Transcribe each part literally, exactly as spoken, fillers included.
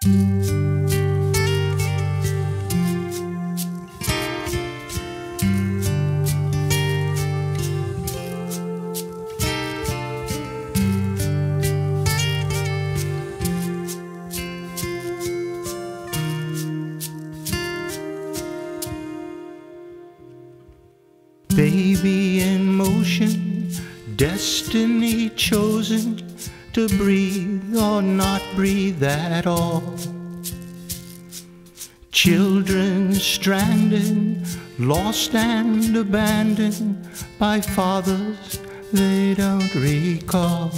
Baby in motion, destiny chosen to breathe or not breathe at all. Children stranded, lost and abandoned by fathers they don't recall.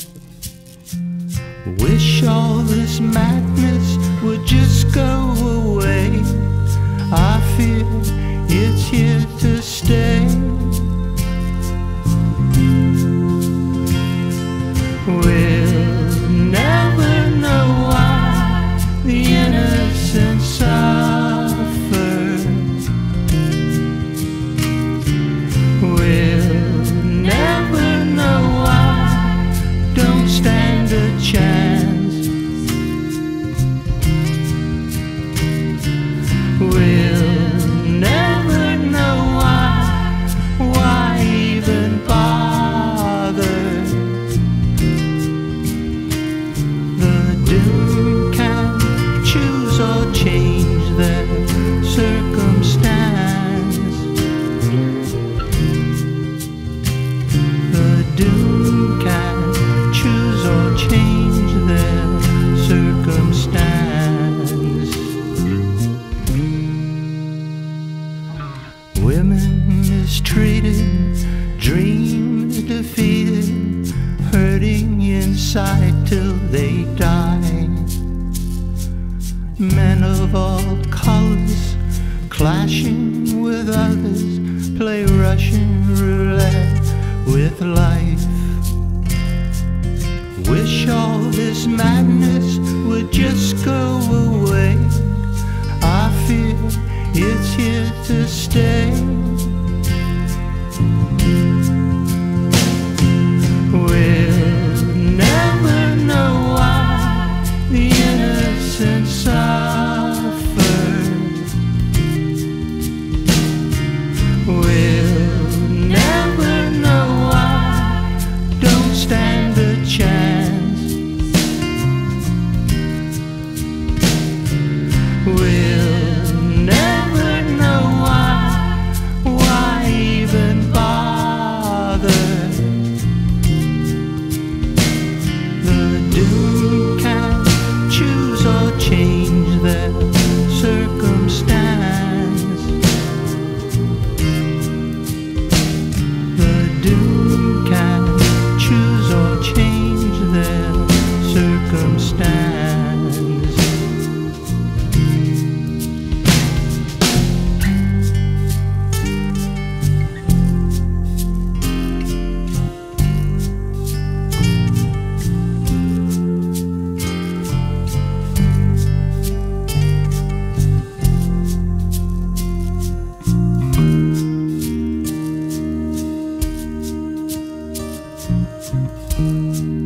Wish all this madness would just go away. I fear it's here to stay. We'll never know why the innocent suffer. We'll never know why. Don't stand a chance. We'll never know why. Why even bother? Choose or change their circumstance. The doom can choose or change their circumstance. Women mistreated, dreams defeated, hurting inside till they die. Men of all colors, clashing with others, play Russian roulette with life. Wish all this madness would just go away. I fear it's here to stay. We'll never know why the innocent suffer. We'll never know why. Don't stand a chance. We'll never know why. Why even bother? The doom can choose or change their circumstance. The doom can choose or change their circumstance. Thank you.